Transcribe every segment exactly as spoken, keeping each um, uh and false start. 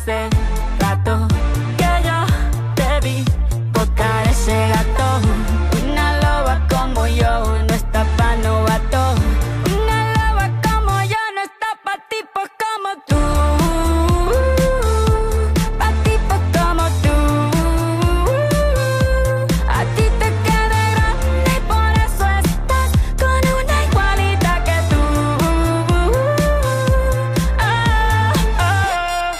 hace rato que yo te vi tocar ese gato. Una loba como yo no está pa' novato. Una loba como yo no está pa' tipos como tú. Pa' tipos como tú. A ti te queda grande y por eso estás con una igualita que tú. Oh, oh.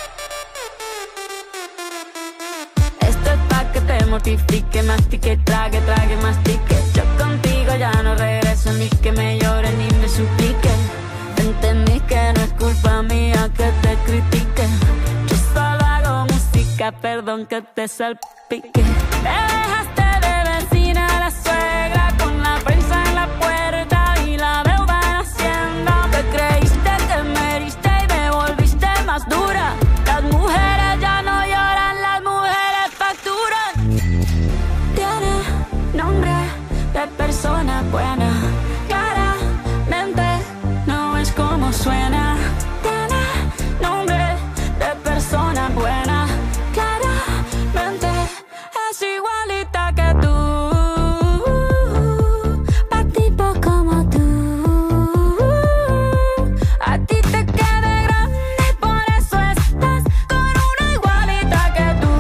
Esto es pa' que te mortifique, mastique, trague, trague, mastique. Yo contigo ya no regreso, ni que me llore ni me suplique. Entendí que no es culpa mía que te critique. Yo solo hago música, perdón que te salpique. Te dejaste de vecina a la suegra con la prensa en la puerta y la deuda en Hacienda. Te creíste que me heriste y me volviste más dura. Las mujeres ya no lloran, las mujeres facturan. Tiene nombre de persona buena, claramente no es como suena. Tiene nombre de persona buena, claramente es igualita que tú. Pa' tipos como tú. A ti te queda grande y por eso estás con una igualita que tú.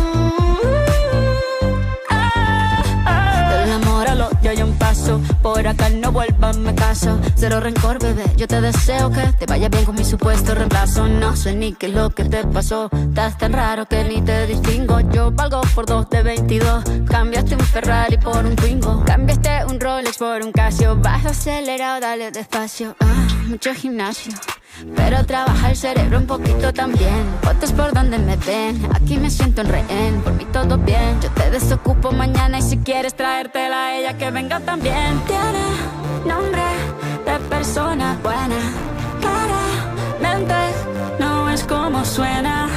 Ah, ah. Del amor al odio hay un paso, por acá no vuelvas, me caso. Cero rencor, bebé, yo te deseo que te vaya bien con mi supuesto reemplazo. No sé ni qué es lo que te pasó, estás tan raro que ni te distingo. Yo valgo por dos de veintidós, cambiaste un Ferrari por un Twingo. Cambiaste un Rolex por un Casio, vas acelerado, dale despacio. Ah, mucho gimnasio, pero trabaja el cerebro un poquito también. Fotos por donde me ven, aquí me siento en rehén. Por mí todo bien, yo te desocupo mañana y si quieres traértela a ella que venga también. Tiene nombre de persona buena, claramente no es como suena.